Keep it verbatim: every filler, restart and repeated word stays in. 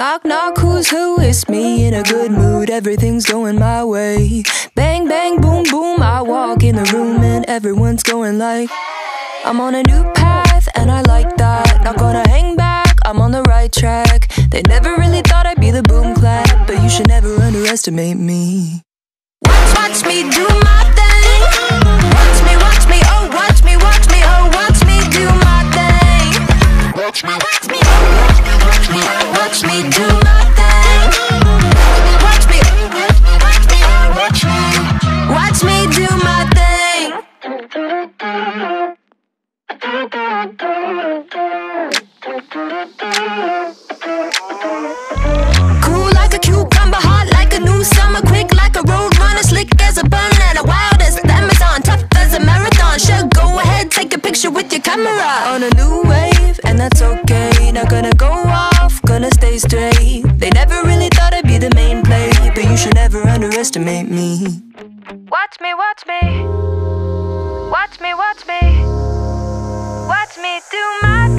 Knock, knock, who's who? It's me in a good mood, everything's going my way. Bang, bang, boom, boom, I walk in the room and everyone's going like, I'm on a new path and I like that. Not gonna hang back, I'm on the right track. They never really thought I'd be the boom clap, but you should never underestimate me. Watch, watch me do my thing. Watch me, watch me, oh, watch me, watch me, oh, watch me do my thing. Watch me, watch me, oh, watch me, watch me, oh, watch me do my thing. Watch me, watch me, oh, watch me, watch me do my thing. Cool like a cucumber, hot like a new summer, quick like a road runner, slick as a banana, wild as the Amazon, tough as a marathon. Sure, go ahead, take a picture with your camera. On a new wave, and that's okay. Not gonna go off, gonna stay straight. They never really thought I'd be the main play, but you should never underestimate me. Watch me, watch me, watch me, watch me, watch me do my thing.